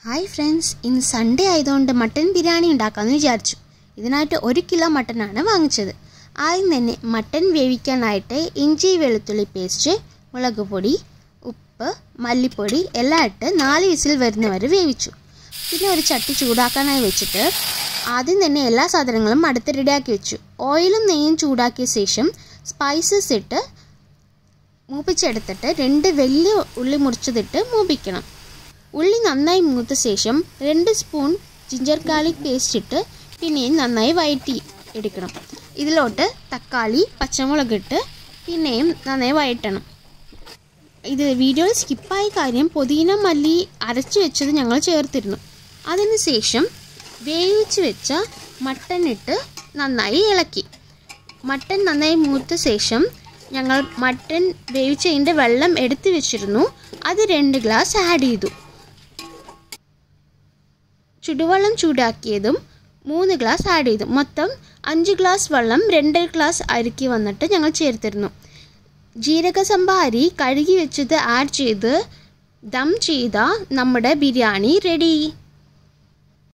Hi friends, ഇന്ന് Sunday ആയതുകൊണ്ട് mutton biryani ഉണ്ടാക്കാമെന്ന് വിചാരിച്ചു. ഇതിനായിട്ട് 1 കിലോ മട്ടനാണ് വാങ്ങിച്ചത്. ആദ്യം തന്നെ മട്ടൻ വേവിക്കാനായിട്ട് ഇഞ്ചി വെളുത്തുള്ളി പേസ്റ്റ്, മുളക് പൊടി, ഉപ്പ്, മല്ലിപ്പൊടി എല്ലാം ഇട്ട് 4 വിസിൽ വരുന്നവരെ വേവിച്ചു. പിന്നെ ഒരു ചട്ടി ചൂടാക്കാനായി വെച്ചിട്ട് ആദ്യം തന്നെ എല്ലാ സാധനങ്ങളും അടുത്ത് റെഡിയാക്കി വെച്ചു. ഓയിലും നെയ്യും ചൂടാക്കിയ ശേഷം സ്പൈസസ് ഇട്ട് മൂപ്പിച്ചെടുത്തിട്ട് 2 വലിയ ഉള്ളി മുറിച്ചതിട്ട് മൂപ്പിക്കണം. ഉള്ളി നന്നായി മൂത്ത ശേഷം 2 സ്പൂൺ ജിഞ്ചർ ഗാർലിക് പേസ്റ്റ് ഇട്ട് പിന്നെയും നന്നായി വഴറ്റി എടുക്കണം. ഇതിലോട്ട് തക്കാളി, പച്ചമുളക് ഇട്ട് പിന്നെയും നന്നായി വഴറ്റണം. ഇത് വീഡിയോയിൽ സ്കിപ്പായ കാര്യം, പുതിന മല്ലി അരച്ചു വെച്ചത് ഞങ്ങൾ ചേർത്തിരുന്നു. അതിന് ശേഷം വേവിച്ച് വെച്ച മട്ടൻ ഇട്ട് നന്നായി ഇളക്കി. മട്ടൻ നന്നായി മൂത്ത ശേഷം ഞങ്ങൾ മട്ടൻ വേവിച്ചതിൻ്റെ വെള്ളം എടുത്തു വെച്ചിരുന്നു. അത് 2 ഗ്ലാസ് ആഡ് ചെയ്തു. ചുടുവെള്ളം ചൂടാക്കിയതും 3 ഗ്ലാസ് ആഡ് ചെയ്തു. മൊത്തം 5 ഗ്ലാസ് വെള്ളം 2 ഗ്ലാസ് അരിക്ക് വന്നിട്ട് ഞങ്ങൾ ചേർത്തിരുന്നു. ജീരകസംബ അരി കഴുകി വെച്ചത് ആഡ് ചെയ്ത് ദം ചെയ്ത നമ്മുടെ ബിരിയാണി റെഡി.